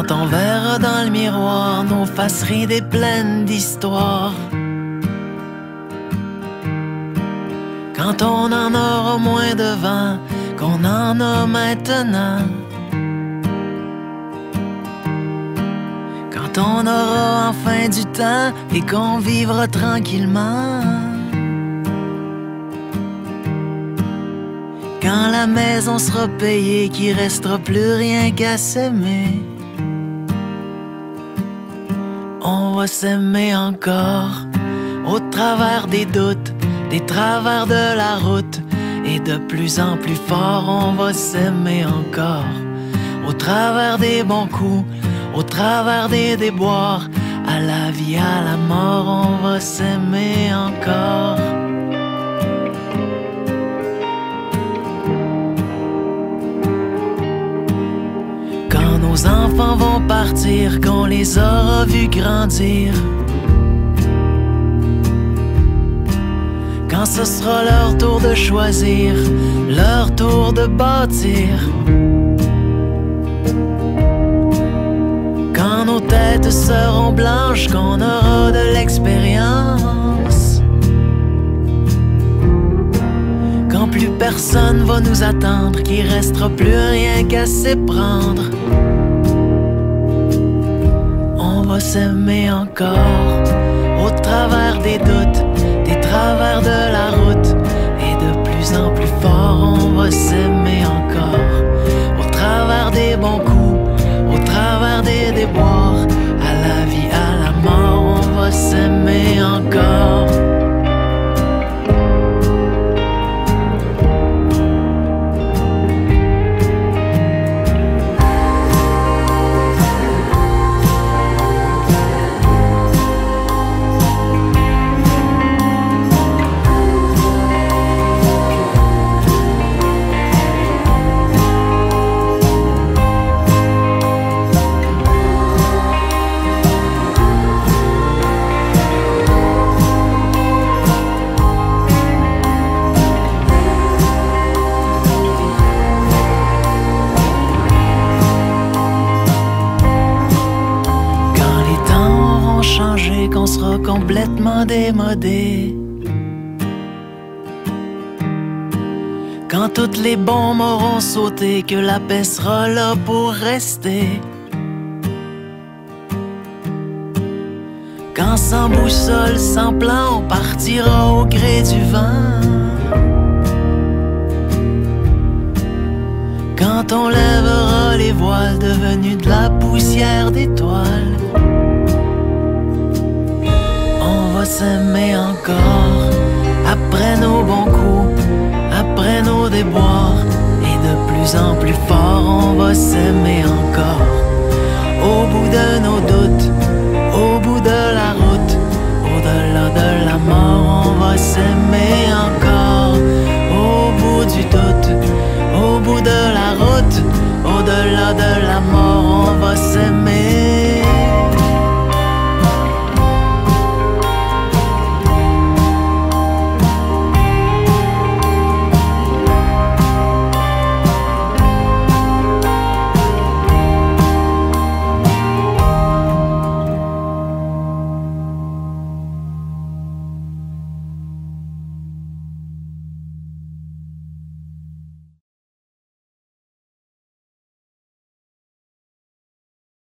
Quand on verra dans le miroir nos faces rides et pleines d'histoire, quand on en aura moins de vent qu'on en a maintenant, quand on aura enfin du temps et qu'on vivra tranquillement, quand la maison sera payée, qu'il restera plus rien qu'à s'aimer, on va s'aimer encore au travers des doutes, des travers de la route, et de plus en plus fort on va s'aimer encore au travers des bons coups, au travers des déboires, à la vie, à la mort, on va s'aimer encore. Quand nos enfants vont partir, qu'on les aura vus grandir, quand ce sera leur tour de choisir, leur tour de bâtir, quand nos têtes seront blanches, qu'on aura de l'expérience, quand plus personne va nous attendre, qu'il restera plus rien qu'à s'éprendre, on va s'aimer encore au travers des doutes, des travers de la route, et de plus en plus fort on va s'aimer encore au travers des bons coups, au travers des déboires, à la vie, à la mort, on va s'aimer encore. Qu'on sera complètement démodé, quand toutes les bombes auront sauté, que la paix sera là pour rester, quand sans boussole, sans plan, on partira au gré du vent, quand on lèvera les voiles devenus de la poussière d'étoiles, on va s'aimer encore après nos bons coups, après nos déboires, et de plus en plus fort on va s'aimer encore au bout de nos doutes, au bout de la route, au-delà de la mort, on va s'aimer encore au bout du doute, au bout de la route, au-delà de la mort, on va s'aimer